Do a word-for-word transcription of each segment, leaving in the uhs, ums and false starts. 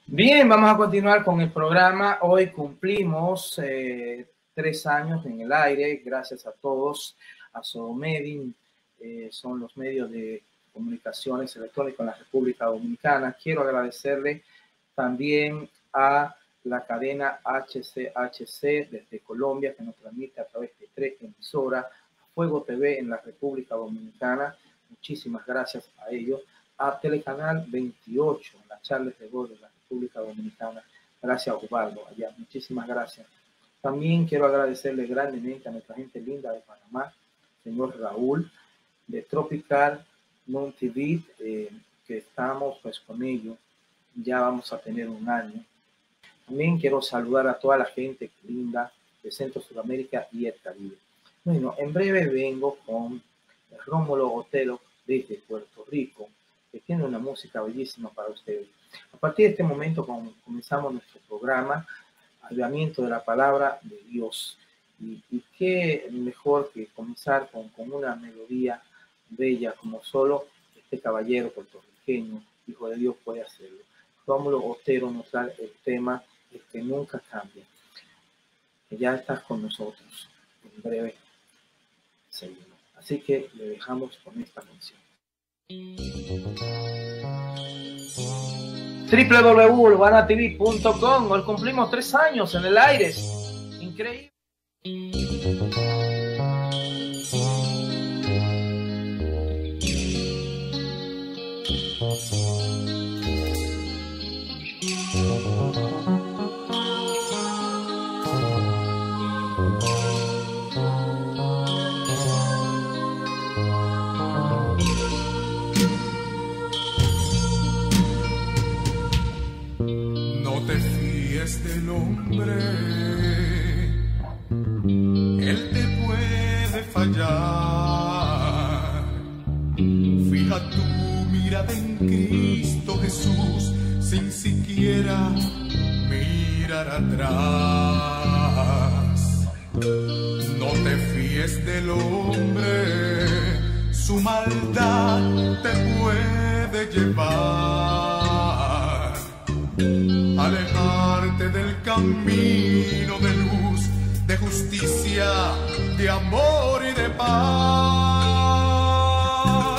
Bien, vamos a continuar con el programa. Hoy cumplimos eh, tres años en el aire, gracias a todos, a Sodomedin, eh, son los medios de comunicaciones electrónicas en la República Dominicana. Quiero agradecerle también a la cadena H C H C desde Colombia, que nos transmite a través de tres emisoras, a Fuego T V en la República Dominicana. Muchísimas gracias a ellos. A Telecanal veintiocho, en la Charles de Gaulle de la República Dominicana. Gracias a Ubaldo allá. Muchísimas gracias. También quiero agradecerle grandemente a nuestra gente linda de Panamá, señor Raúl, de Tropical Moon T V, eh, que estamos pues con ellos. Ya vamos a tener un año. También quiero saludar a toda la gente linda de Centro Sudamérica y el Caribe. Bueno, en breve vengo con Rómulo Otero desde Puerto Rico, que tiene una música bellísima para ustedes. A partir de este momento comenzamos nuestro programa, Avivamiento de la Palabra de Dios. Y, y qué mejor que comenzar con, con una melodía bella, como solo este caballero puertorriqueño, hijo de Dios, puede hacerlo. Rómulo Otero nos da el tema El que nunca cambia. Que ya estás con nosotros. En breve seguimos. Así que le dejamos con esta canción. doble u doble u doble u punto urbana t v punto com. Hoy cumplimos tres años en el aire. Increíble. Del hombre, él te puede fallar. Fija tu mirada en Cristo Jesús sin siquiera mirar atrás. No te fíes del hombre, su maldad te puede llevar. Alejarte del camino de luz, de justicia, de amor y de paz.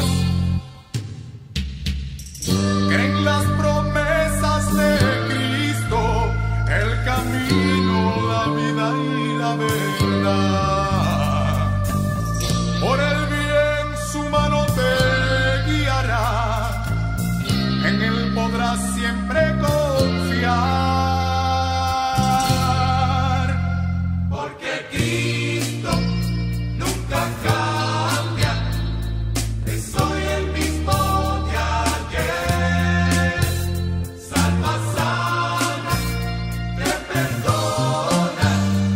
Cree en las promesas de Cristo, el camino, la vida y la verdad. Por el bien su mano te guiará, en él podrás siempre confiar. Porque Cristo nunca cambia, que soy el mismo de ayer. Salva, sana, te perdona,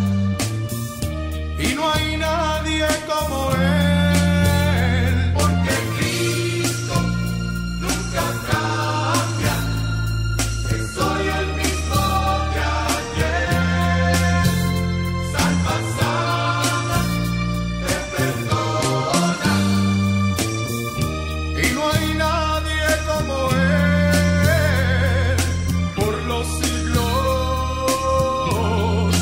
y no hay nadie como él. Porque Cristo nunca cambia, que soy el mismo de ayer. Salva, sana, te perdona, y no hay nadie como él por los siglos.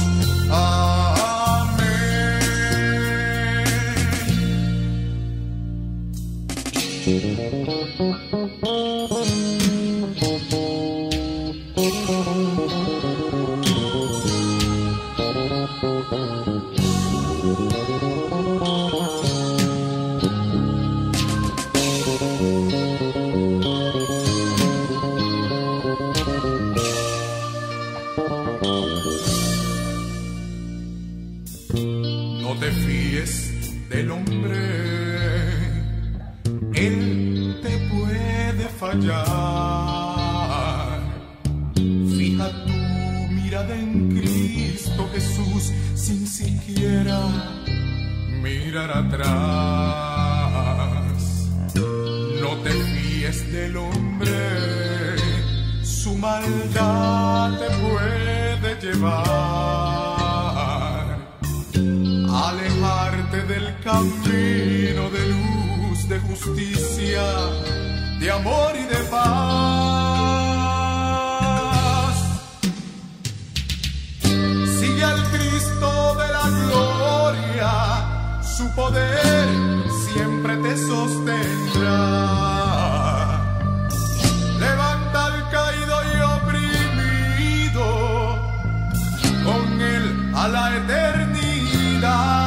No te fíes del hombre, él te puede fallar. Fija tu mirada en Cristo Jesús sin siquiera mirar atrás. No te fíes del hombre, su maldad te puede llevar. Alejarte del camino de luz, de justicia, de amor y de paz. y al Cristo de la gloria, su poder siempre te sostendrá. Levanta al caído y oprimido, con él a la eternidad.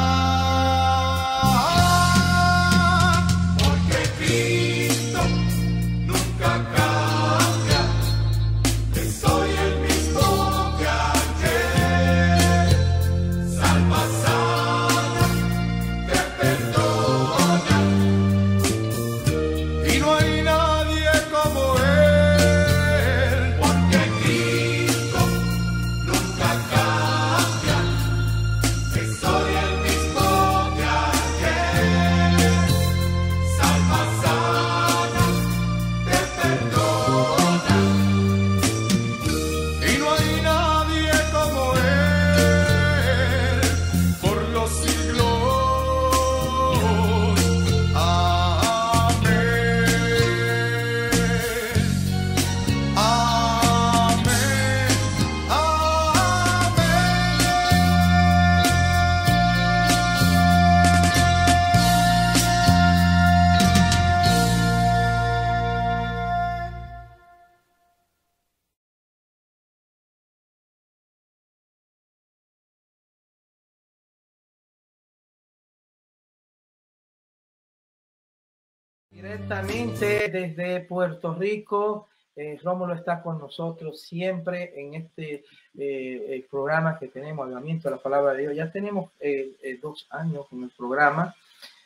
Directamente desde Puerto Rico, eh, Rómulo está con nosotros siempre en este eh, el programa que tenemos, Avivamiento de la Palabra de Dios. Ya tenemos eh, eh, dos años con el programa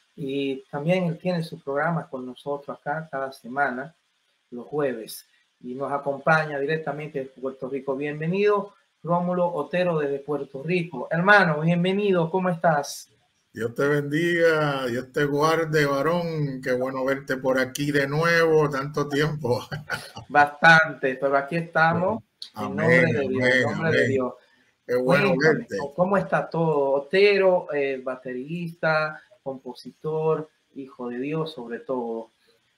y también él tiene su programa con nosotros acá cada semana, los jueves, y nos acompaña directamente desde Puerto Rico. Bienvenido, Rómulo Otero desde Puerto Rico. Hermano, bienvenido, ¿cómo estás? Dios te bendiga, Dios te guarde, varón. Qué bueno verte por aquí de nuevo, tanto tiempo. Bastante, pero aquí estamos. Amén, En nombre de Dios, en nombre amén. de Dios. Qué bueno Cuéntame, verte. ¿cómo está todo? Otero, eh, baterista, compositor, hijo de Dios, sobre todo.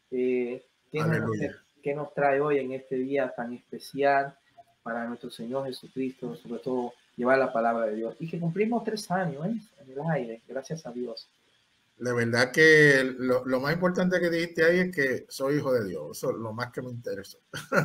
Eh, ¿qué, nos, ¿Qué nos trae hoy en este día tan especial para nuestro Señor Jesucristo? Sobre todo, llevar la palabra de Dios. Y que cumplimos tres años ¿eh? en el aire, gracias a Dios. De verdad que lo, lo más importante que dijiste ahí es que soy hijo de Dios. Eso es lo más que me interesó.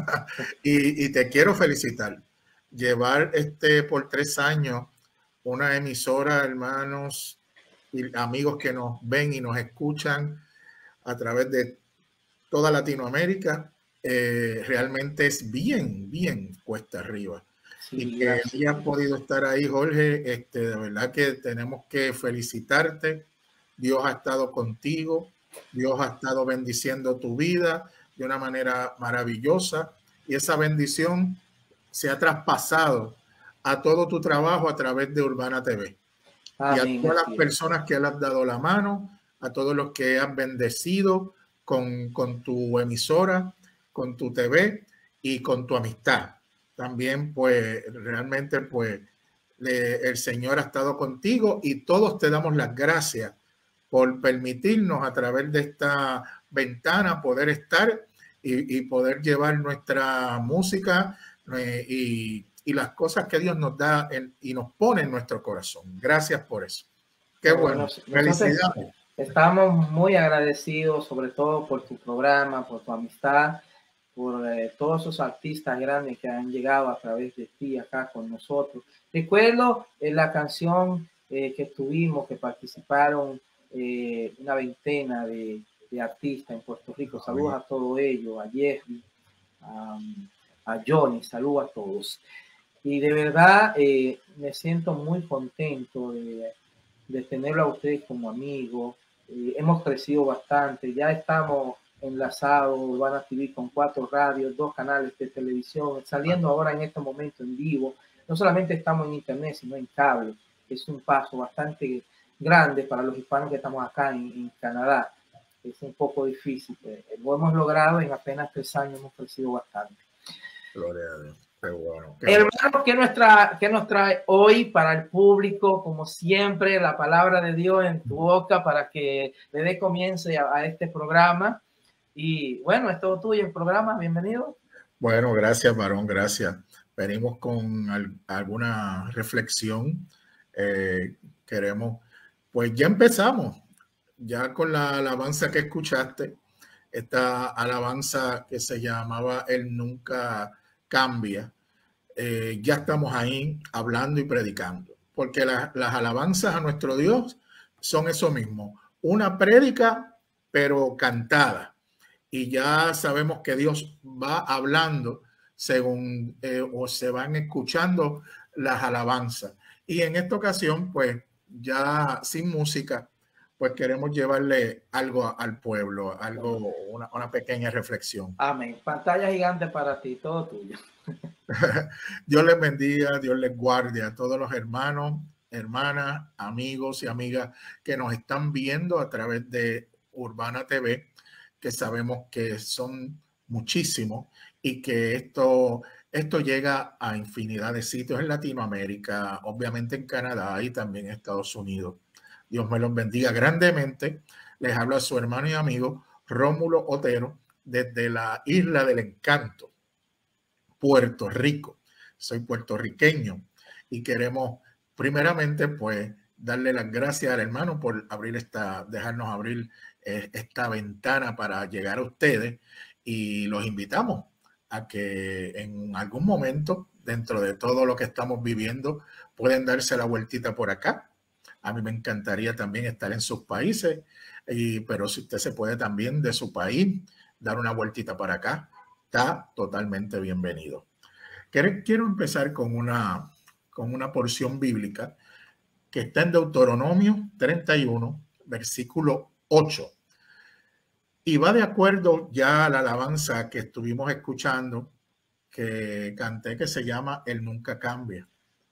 y, y te quiero felicitar. Llevar este por tres años una emisora, hermanos y amigos que nos ven y nos escuchan a través de toda Latinoamérica, eh, realmente es bien, bien cuesta arriba. Sí, y que hayas podido estar ahí, Jorge, este, de verdad que tenemos que felicitarte. Dios ha estado contigo, Dios ha estado bendiciendo tu vida de una manera maravillosa y esa bendición se ha traspasado a todo tu trabajo a través de Urbana T V. Amén. Y a todas las personas que le has dado la mano, a todos los que has bendecido con, con tu emisora, con tu T V y con tu amistad. También, pues, realmente, pues, le, el Señor ha estado contigo y todos te damos las gracias por permitirnos a través de esta ventana poder estar y, y poder llevar nuestra música eh, y, y las cosas que Dios nos da en, y nos pone en nuestro corazón. Gracias por eso. Qué bueno. bueno. Felicidades. Estamos muy agradecidos, sobre todo por tu programa, por tu amistad, por eh, todos esos artistas grandes que han llegado a través de ti acá con nosotros. Recuerdo eh, la canción eh, que tuvimos, que participaron eh, una veintena de, de artistas en Puerto Rico. Saludos a todos ellos, a Jerry, a, a Johnny, saludos a todos. Y de verdad eh, me siento muy contento de, de tenerlo a ustedes como amigos. Eh, hemos crecido bastante, ya estamos enlazados, Urbana T V con cuatro radios, dos canales de televisión, saliendo ahora en este momento en vivo. No solamente estamos en internet, sino en cable. Es un paso bastante grande para los hispanos que estamos acá en, en Canadá. Es un poco difícil. Lo hemos logrado en apenas tres años, hemos crecido bastante. Gloria a Dios. Qué bueno, qué Hermano, bueno. ¿qué, nuestra, ¿qué nos trae hoy para el público? Como siempre, la palabra de Dios en tu boca para que le dé comienzo a, a este programa. Y bueno, es todo tuyo el programa. Bienvenido. Bueno, gracias, varón, gracias. venimos con al, alguna reflexión. Eh, queremos, pues ya empezamos, ya con la alabanza que escuchaste, esta alabanza que se llamaba Él Nunca Cambia. Eh, ya estamos ahí hablando y predicando, porque la, las alabanzas a nuestro Dios son eso mismo, una prédica pero cantada, y ya sabemos que Dios va hablando según eh, o se van escuchando las alabanzas, y en esta ocasión pues ya sin música, pues queremos llevarle algo a, al pueblo, algo, una, una pequeña reflexión. Amén. Pantalla gigante para ti, todo tuyo. Dios les bendiga, Dios les guarde a todos los hermanos, hermanas, amigos y amigas que nos están viendo a través de Urbana T V, que sabemos que son muchísimos y que esto, esto llega a infinidad de sitios en Latinoamérica, obviamente en Canadá y también en Estados Unidos. Dios me los bendiga grandemente. Les habla su hermano y amigo Rómulo Otero desde la Isla del Encanto, Puerto Rico. Soy puertorriqueño y queremos primeramente pues darle las gracias al hermano por abrir esta, dejarnos abrir eh, esta ventana para llegar a ustedes, y los invitamos a que en algún momento dentro de todo lo que estamos viviendo pueden darse la vueltita por acá. A mí me encantaría también estar en sus países, y, pero si usted se puede también de su país dar una vueltita para acá, está totalmente bienvenido. Quiero empezar con una, con una porción bíblica que está en Deuteronomio treinta y uno, versículo ocho. Y va de acuerdo ya a la alabanza que estuvimos escuchando, que canté, que se llama Él Nunca Cambia.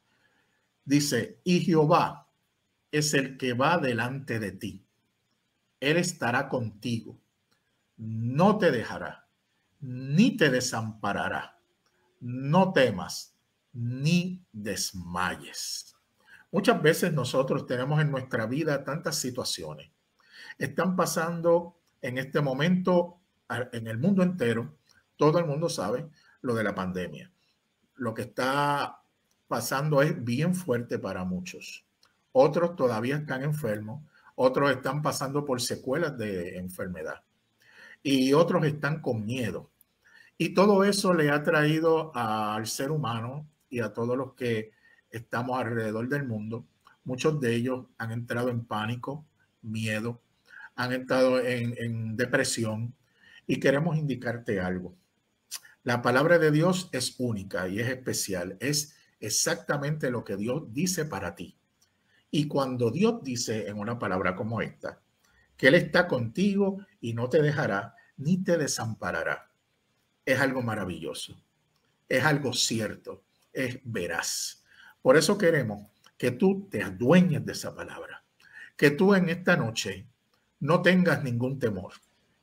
Dice, y Jehová es el que va delante de ti. Él estará contigo. No te dejará, ni te desamparará. No temas, ni desmayes. Muchas veces nosotros tenemos en nuestra vida tantas situaciones. Están pasando en este momento en el mundo entero. Todo el mundo sabe lo de la pandemia. Lo que está pasando es bien fuerte para muchos. Otros todavía están enfermos. Otros están pasando por secuelas de enfermedad. Y otros están con miedo. Y todo eso le ha traído al ser humano y a todos los que estamos alrededor del mundo. Muchos de ellos han entrado en pánico, miedo, han entrado en, en depresión, y queremos indicarte algo. La palabra de Dios es única y es especial. Es exactamente lo que Dios dice para ti. Y cuando Dios dice en una palabra como esta, que Él está contigo y no te dejará ni te desamparará, es algo maravilloso, es algo cierto, es veraz. Por eso queremos que tú te adueñes de esa palabra, que tú en esta noche no tengas ningún temor.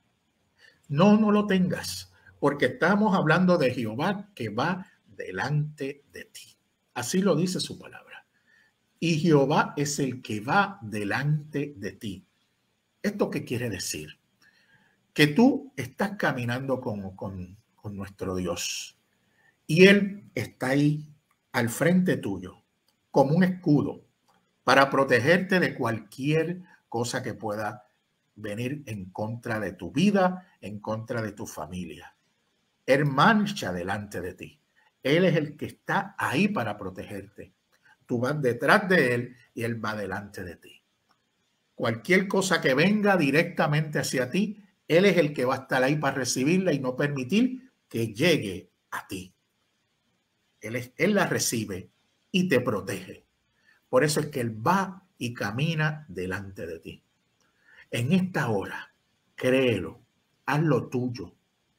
No, no lo tengas, porque estamos hablando de Jehová que va delante de ti. Así lo dice su palabra. Y Jehová es el que va delante de ti. ¿Esto qué quiere decir? Que tú estás caminando con, con, con nuestro Dios y Él está ahí al frente tuyo como un escudo para protegerte de cualquier cosa que pueda venir en contra de tu vida, en contra de tu familia. Él marcha delante de ti. Él es el que está ahí para protegerte. Tú vas detrás de Él y Él va delante de ti. Cualquier cosa que venga directamente hacia ti, Él es el que va a estar ahí para recibirla y no permitir que llegue a ti. Él, es, él la recibe y te protege. Por eso es que Él va y camina delante de ti. En esta hora, créelo, haz lo tuyo.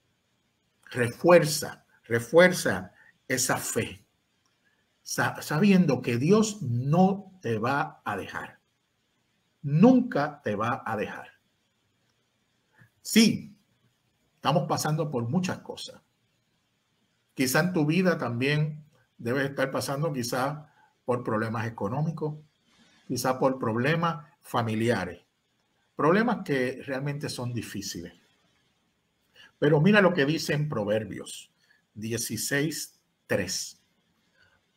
Refuerza, refuerza esa fe, sabiendo que Dios no te va a dejar. Nunca te va a dejar. Sí, estamos pasando por muchas cosas. Quizá en tu vida también debes estar pasando quizá por problemas económicos, quizá por problemas familiares, problemas que realmente son difíciles. Pero mira lo que dice en Proverbios dieciséis, tres.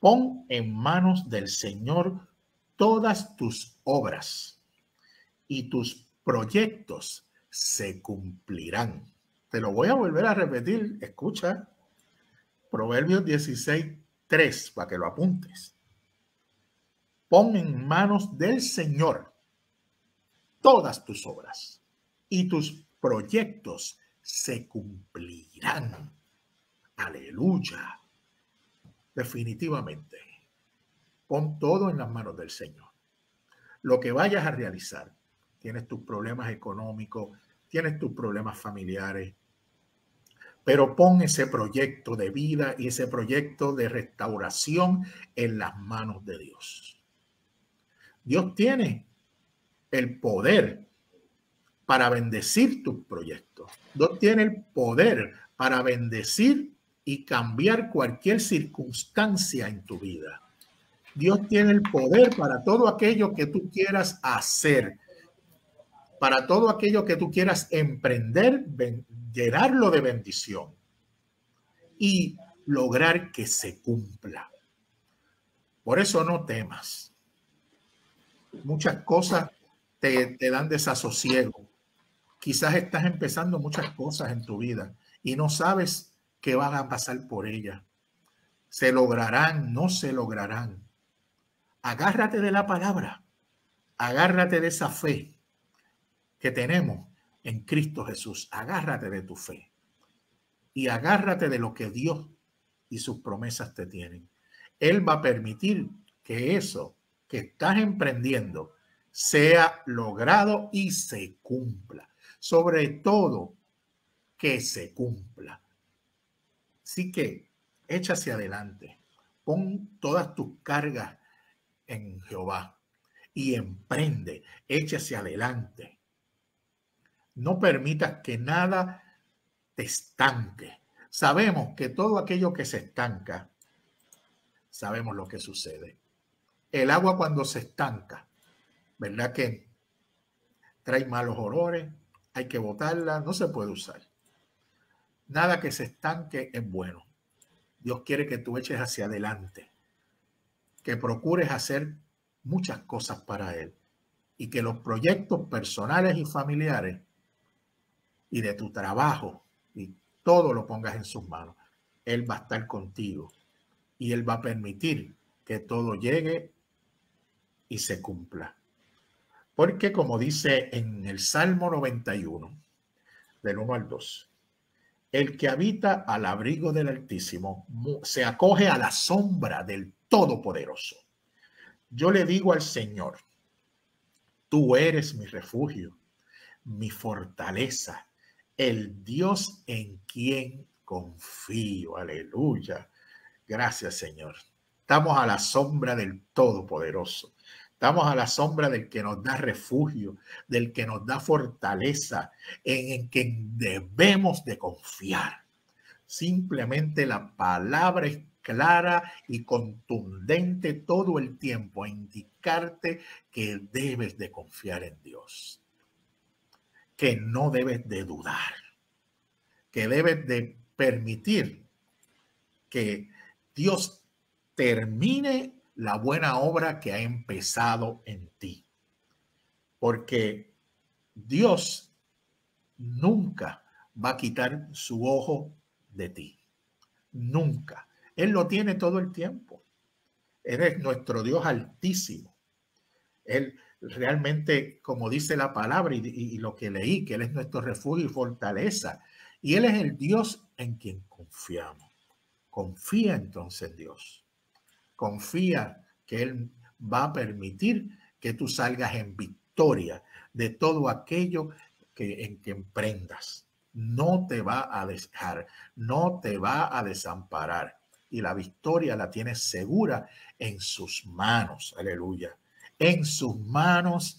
Pon en manos del Señor todas tus obras y tus proyectos se cumplirán. Te lo voy a volver a repetir. Escucha. Proverbios dieciséis, tres, para que lo apuntes. Pon en manos del Señor todas tus obras y tus proyectos se cumplirán. Aleluya. Definitivamente. Pon todo en las manos del Señor. Lo que vayas a realizar, tienes tus problemas económicos, tienes tus problemas familiares, pero pon ese proyecto de vida y ese proyecto de restauración en las manos de Dios. Dios tiene el poder para bendecir tus proyectos. Dios tiene el poder para bendecir y cambiar cualquier circunstancia en tu vida. Dios tiene el poder para todo aquello que tú quieras hacer, para todo aquello que tú quieras emprender, llenarlo de bendición y lograr que se cumpla. Por eso no temas. Muchas cosas te, te dan desasosiego. Quizás estás empezando muchas cosas en tu vida y no sabes qué van a pasar por ellas. ¿Se lograrán? ¿No se lograrán? Agárrate de la palabra. Agárrate de esa fe que tenemos en Cristo Jesús. Agárrate de tu fe y agárrate de lo que Dios y sus promesas te tienen. Él va a permitir que eso que estás emprendiendo sea logrado y se cumpla. Sobre todo, que se cumpla. Así que echa hacia adelante. Pon todas tus cargas en Jehová y emprende. Echa hacia adelante. No permitas que nada te estanque. Sabemos que todo aquello que se estanca, sabemos lo que sucede. El agua cuando se estanca, ¿verdad que trae malos olores? Hay que botarla, no se puede usar. Nada que se estanque es bueno. Dios quiere que tú eches hacia adelante, que procures hacer muchas cosas para Él y que los proyectos personales y familiares y de tu trabajo y todo lo pongas en sus manos. Él va a estar contigo y Él va a permitir que todo llegue y se cumpla. Porque como dice en el Salmo noventa y uno, del uno al dos, el que habita al abrigo del Altísimo se acoge a la sombra del Todopoderoso. Yo le digo al Señor, tú eres mi refugio, mi fortaleza, el Dios en quien confío. Aleluya. Gracias, Señor. Estamos a la sombra del Todopoderoso. Estamos a la sombra del que nos da refugio, del que nos da fortaleza, en, en quien debemos de confiar. Simplemente la palabra es clara y contundente todo el tiempo a indicarte que debes de confiar en Dios, que no debes de dudar, que debes de permitir que Dios termine la buena obra que ha empezado en ti. Porque Dios nunca va a quitar su ojo de ti. Nunca. Él lo tiene todo el tiempo. Él es nuestro Dios altísimo. Él realmente, como dice la palabra y, y lo que leí, que Él es nuestro refugio y fortaleza. Y Él es el Dios en quien confiamos. Confía entonces en Dios. Confía que Él va a permitir que tú salgas en victoria de todo aquello que, en que emprendas. No te va a dejar, no te va a desamparar. Y la victoria la tienes segura en sus manos. Aleluya. En sus manos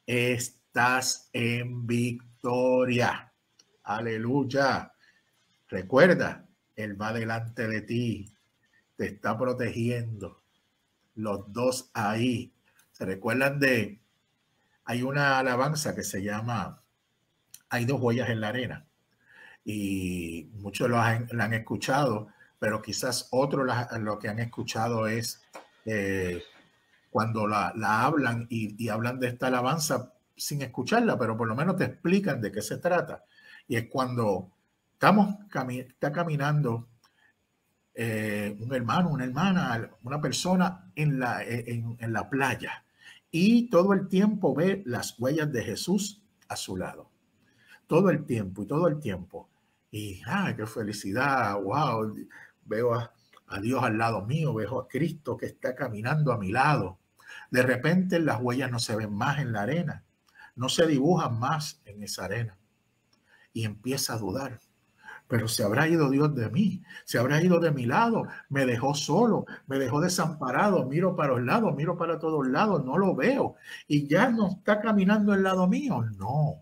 estás en victoria. Aleluya. Recuerda, Él va delante de ti. Te está protegiendo. Los dos ahí. ¿Se recuerdan de? Hay una alabanza que se llama Hay dos huellas en la arena. Y muchos lo han, la han escuchado, pero quizás otros la, lo que han escuchado es eh, cuando la, la hablan y, y hablan de esta alabanza sin escucharla, pero por lo menos te explican de qué se trata. Y es cuando estamos cami está caminando eh, un hermano, una hermana, una persona en la, en, en la playa y todo el tiempo ve las huellas de Jesús a su lado. Todo el tiempo y todo el tiempo. Y ¡ay, qué felicidad! ¡Wow! Veo a, a Dios al lado mío, veo a Cristo que está caminando a mi lado. De repente las huellas no se ven más en la arena, no se dibujan más en esa arena. Y empieza a dudar. Pero se habrá ido Dios de mí, se habrá ido de mi lado, me dejó solo, me dejó desamparado, miro para los lados, miro para todos lados, no lo veo. Y ya no está caminando al lado mío, no.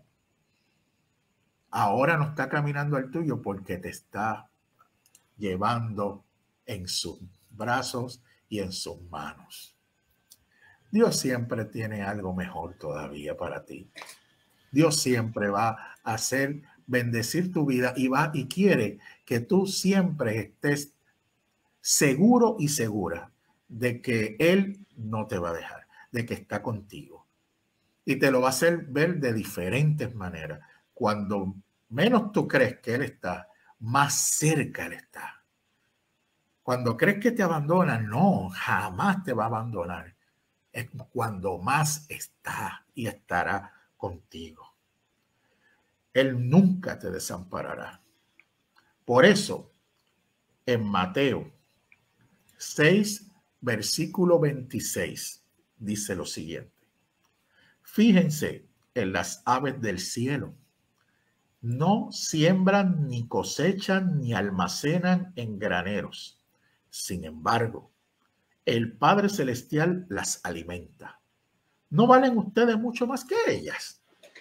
Ahora no está caminando al tuyo porque te está llevando en sus brazos y en sus manos. Dios siempre tiene algo mejor todavía para ti. Dios siempre va a hacer bendecir tu vida y va y quiere que tú siempre estés seguro y segura de que Él no te va a dejar, de que está contigo. Y te lo va a hacer ver de diferentes maneras. Cuando menos tú crees que Él está, más cerca Él está. Cuando crees que te abandona, no, jamás te va a abandonar. Es cuando más está y estará contigo. Él nunca te desamparará. Por eso, en Mateo seis, versículo veintiséis, dice lo siguiente. Fíjense en las aves del cielo. No siembran, ni cosechan, ni almacenan en graneros. Sin embargo, el Padre Celestial las alimenta. ¿No valen ustedes mucho más que ellas?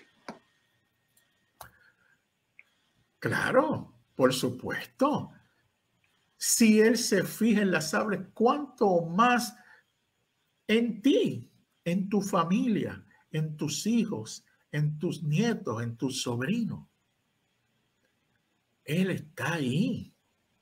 Claro, por supuesto. Si Él se fija en las aves, ¿cuánto más en ti, en tu familia, en tus hijos, en tus nietos, en tus sobrinos? Él está ahí.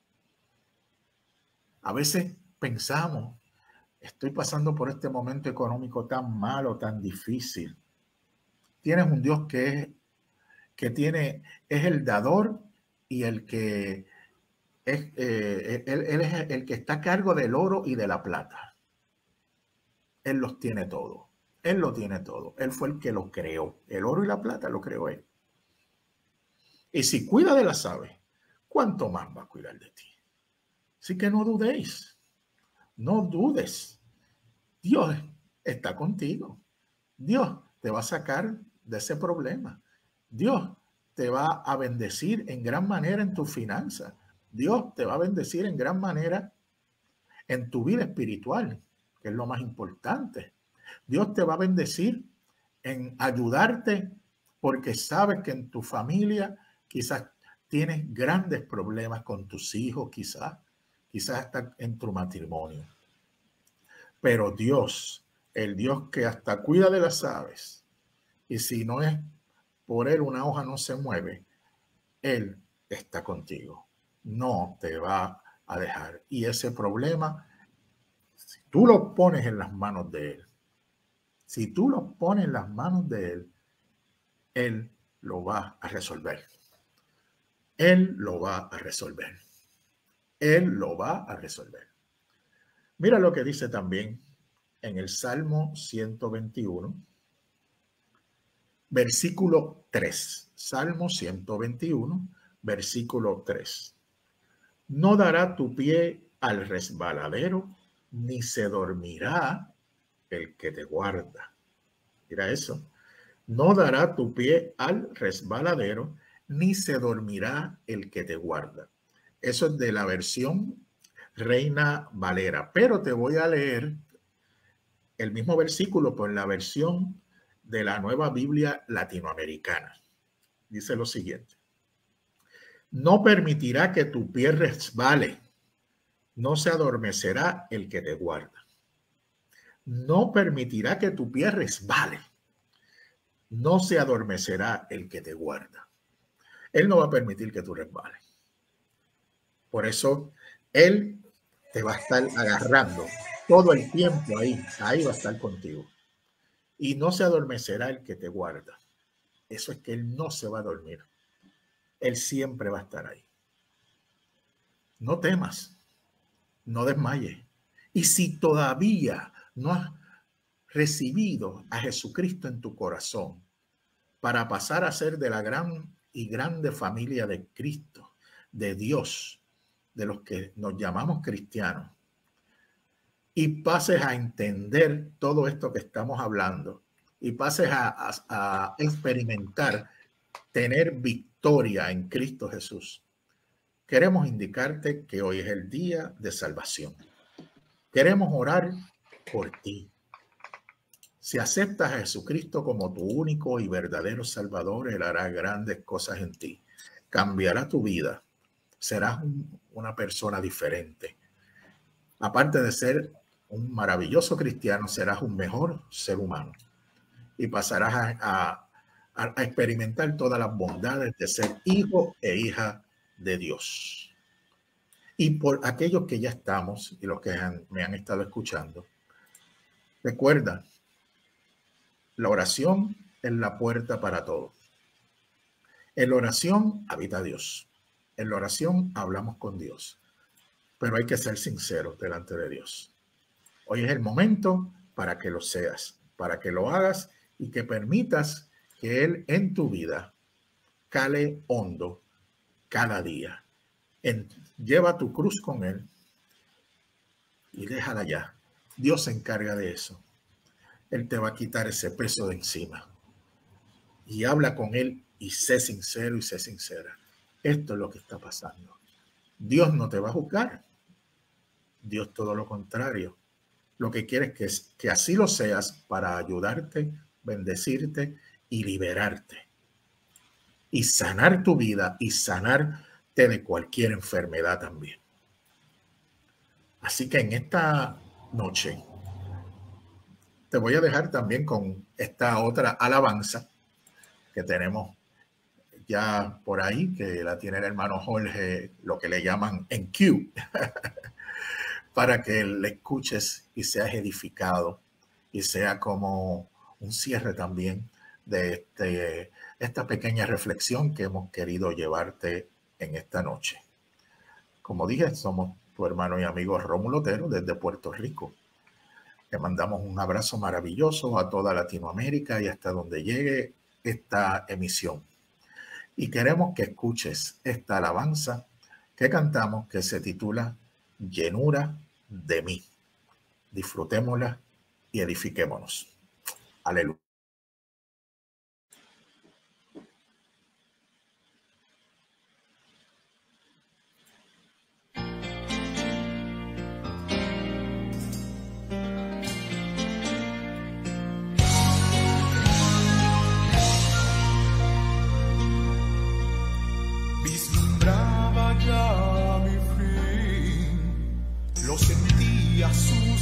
A veces pensamos, estoy pasando por este momento económico tan malo, tan difícil. Tienes un Dios que es que tiene, es el dador y el que es, eh, él, él es el que está a cargo del oro y de la plata. Él los tiene todos. Él lo tiene todo. Él fue el que lo creó. El oro y la plata lo creó Él. Y si cuida de las aves, ¿cuánto más va a cuidar de ti? Así que no dudéis. No dudes. Dios está contigo. Dios te va a sacar de ese problema. Dios te va a bendecir en gran manera en tus finanzas. Dios te va a bendecir en gran manera en tu vida espiritual, que es lo más importante. Dios te va a bendecir en ayudarte porque sabes que en tu familia quizás tienes grandes problemas con tus hijos, quizás, quizás hasta en tu matrimonio. Pero Dios, el Dios que hasta cuida de las aves, y si no es por Él una hoja no se mueve, Él está contigo. No te va a dejar. Y ese problema, si tú lo pones en las manos de Él, si tú lo pones en las manos de Él, Él lo va a resolver. Él lo va a resolver. Él lo va a resolver. Mira lo que dice también en el Salmo ciento veintiuno. Versículo tres, Salmo ciento veintiuno, versículo tres. No dará tu pie al resbaladero, ni se dormirá el que te guarda. Mira eso. No dará tu pie al resbaladero, ni se dormirá el que te guarda. Eso es de la versión Reina Valera. Pero te voy a leer el mismo versículo por la versión de la Nueva Biblia Latinoamericana. Dice lo siguiente. No permitirá que tu pie resbale, no se adormecerá el que te guarda. No permitirá que tu pie resbale, no se adormecerá el que te guarda. Él no va a permitir que tú resbales. Por eso Él te va a estar agarrando todo el tiempo ahí, ahí va a estar contigo. Y no se adormecerá el que te guarda. Eso es que Él no se va a dormir. Él siempre va a estar ahí. No temas, no desmayes. Y si todavía no has recibido a Jesucristo en tu corazón para pasar a ser de la gran y grande familia de Cristo, de Dios, de los que nos llamamos cristianos, y pases a entender todo esto que estamos hablando y pases a, a, a experimentar tener victoria en Cristo Jesús, queremos indicarte que hoy es el día de salvación. Queremos orar por ti. Si aceptas a Jesucristo como tu único y verdadero Salvador, Él hará grandes cosas en ti. Cambiará tu vida. Serás un, una persona diferente. Aparte de ser un maravilloso cristiano, serás un mejor ser humano. Y pasarás a, a, a experimentar todas las bondades de ser hijo e hija de Dios. Y por aquellos que ya estamos y los que han, me han estado escuchando, recuerda, la oración es la puerta para todo. En la oración habita Dios. En la oración hablamos con Dios. Pero hay que ser sinceros delante de Dios. Hoy es el momento para que lo seas, para que lo hagas y que permitas que Él en tu vida cale hondo cada día. En, lleva tu cruz con Él y déjala ya. Dios se encarga de eso. Él te va a quitar ese peso de encima. Y habla con Él y sé sincero y sé sincera. Esto es lo que está pasando. Dios no te va a juzgar. Dios todo lo contrario. Lo que quiere es que, que así lo seas para ayudarte, bendecirte y liberarte. Y sanar tu vida y sanarte de cualquier enfermedad también. Así que en esta noche te voy a dejar también con esta otra alabanza que tenemos ya por ahí, que la tiene el hermano Jorge, lo que le llaman en Q, para que le escuches y seas edificado y sea como un cierre también de este, esta pequeña reflexión que hemos querido llevarte en esta noche. Como dije, somos tu hermano y amigo Rómulo Otero desde Puerto Rico. Le mandamos un abrazo maravilloso a toda Latinoamérica y hasta donde llegue esta emisión. Y queremos que escuches esta alabanza que cantamos que se titula Llenura de mí. Disfrutémosla y edifiquémonos. Aleluya. Lo sentía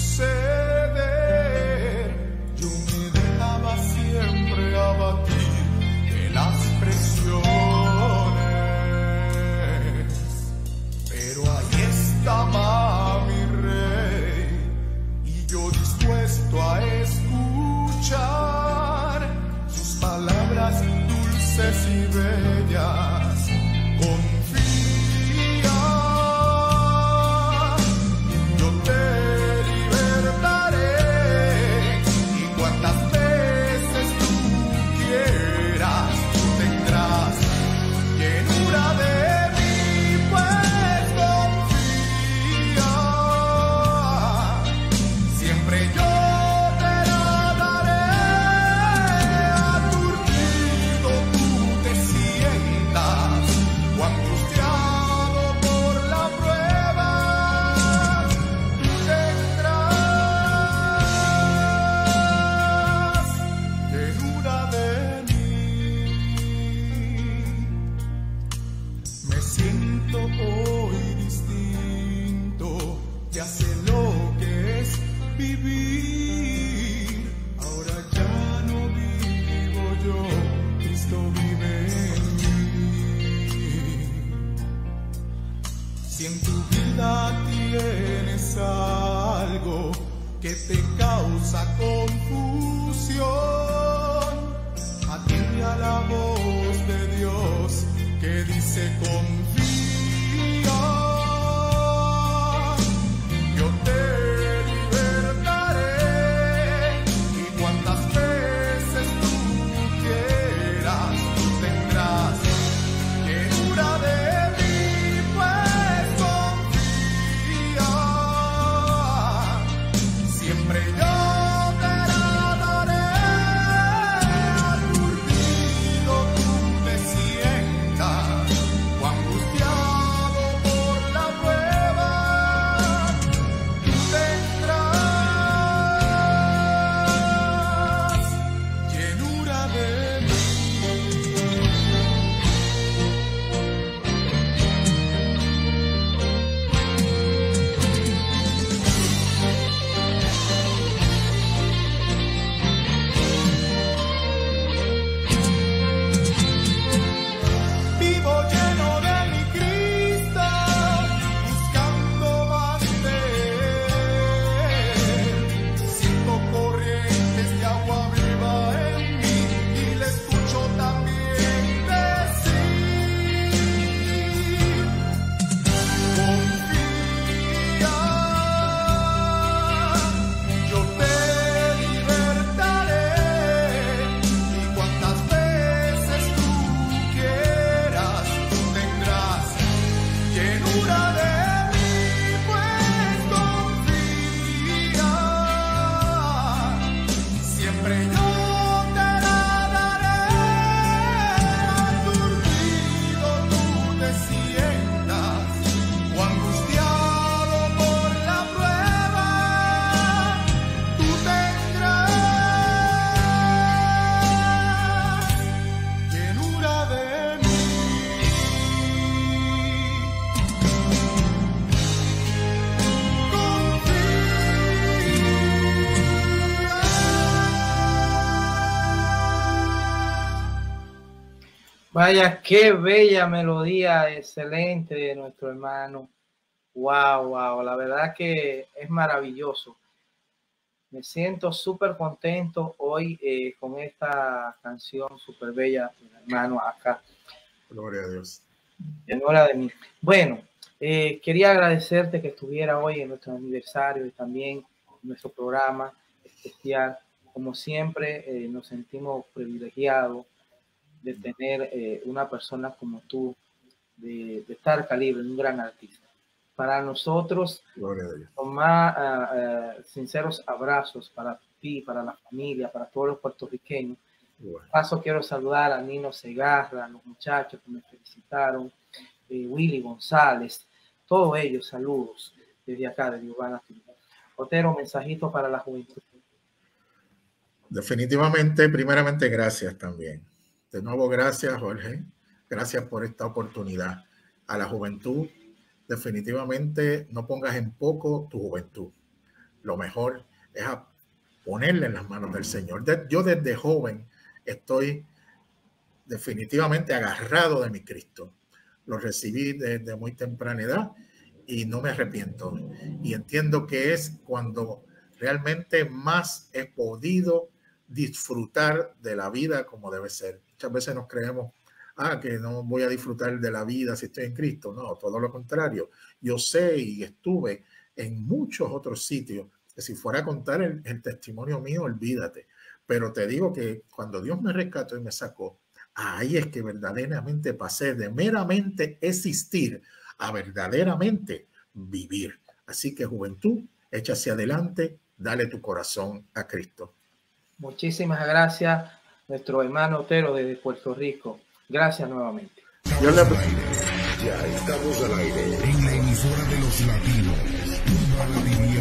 suceder, yo me dejaba siempre abatir de las presiones, pero ahí estaba mi rey y yo dispuesto a escuchar sus palabras dulces y bellas. Sientas Vaya, qué bella melodía, excelente de nuestro hermano. Wow, wow, la verdad que es maravilloso. Me siento súper contento hoy eh, con esta canción súper bella, hermano, acá. Gloria a Dios. En hora de mí. Bueno, eh, quería agradecerte que estuviera hoy en nuestro aniversario y también en nuestro programa especial. Como siempre, eh, nos sentimos privilegiados de tener eh, una persona como tú, de, de tal calibre, un gran artista. Para nosotros, los más uh, uh, sinceros abrazos para ti, para la familia, para todos los puertorriqueños. Bueno. De paso, quiero saludar a Nino Segarra, a los muchachos que me felicitaron, eh, Willy González, todos ellos, saludos desde acá, de Urbana. Otero, mensajito para la juventud. Definitivamente, primeramente, gracias también. De nuevo, gracias, Jorge. Gracias por esta oportunidad. A la juventud, definitivamente no pongas en poco tu juventud. Lo mejor es a ponerle en las manos del Señor. Yo desde joven estoy definitivamente agarrado de mi Cristo. Lo recibí desde muy temprana edad y no me arrepiento. Y entiendo que es cuando realmente más he podido disfrutar de la vida como debe ser. Muchas veces nos creemos, ah, que no voy a disfrutar de la vida si estoy en Cristo. No, todo lo contrario. Yo sé y estuve en muchos otros sitios que si fuera a contar el, el testimonio mío, olvídate. Pero te digo que cuando Dios me rescató y me sacó, ahí es que verdaderamente pasé de meramente existir a verdaderamente vivir. Así que juventud, echa hacia adelante, dale tu corazón a Cristo. Muchísimas gracias, nuestro hermano Otero desde Puerto Rico. Gracias nuevamente. Yo le... Ya estamos al aire en la emisora de los latinos.